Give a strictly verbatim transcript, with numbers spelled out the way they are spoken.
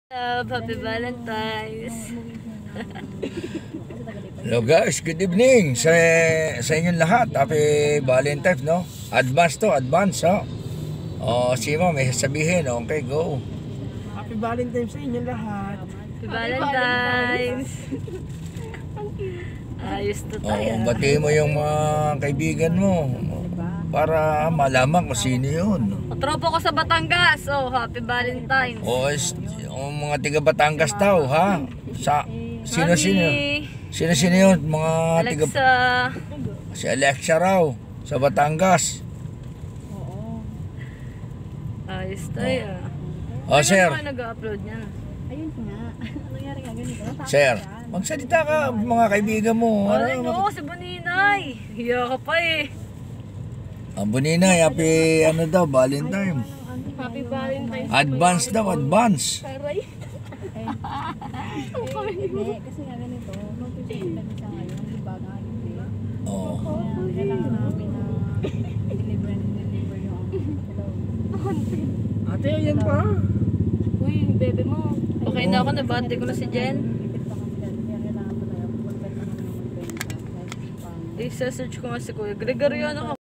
Love, happy Valentine's. Hello guys, good evening sa, sa inyong lahat. Happy Valentine's, no? Advance to, advance, ha? O, si Ma'am, may sabihin. Okay, go. Happy Valentine's sa inyong lahat. Happy Valentine's. Ayos to O, tayo. bati mo yung mga kaibigan mo para malaman kung sino yun. O, tropa ko sa Batangas. Oh, happy Valentine's. O, is- o mga tiga Batangas daw, ha? Sa, sino, sino? Sino, sino yun? Mga tiga... Alexa. Si Alexa raw, sa Batangas. Ayos tayo. O, sir. Ano nag-upload niyan? Ayun nga. Ano nangyari nga ganito? Sir, magsalita ka, mga kaibigan mo. Ay, Ano, no, si Boninay. Hiya ka pa eh. ang Boninay, happy ano daw, Valentine. Happy Valentine's. Advance daw, advance. Aray. Hindi, kasi nga ganito. Magpipilitan siya ngayon. Diba nga hindi. Oo. Kaya kailangan namin na deliver and deliver yung hello. Ate, ayan pa. Uy, yung bebe mo. Okay na ako, nabati ko na si Jen. Ipit pa kami dyan. Kaya kailangan pala yung magbenta naman ng magbenta. Kahit pang Isa-search ko nga si Kuya Gregorio. Ano ka?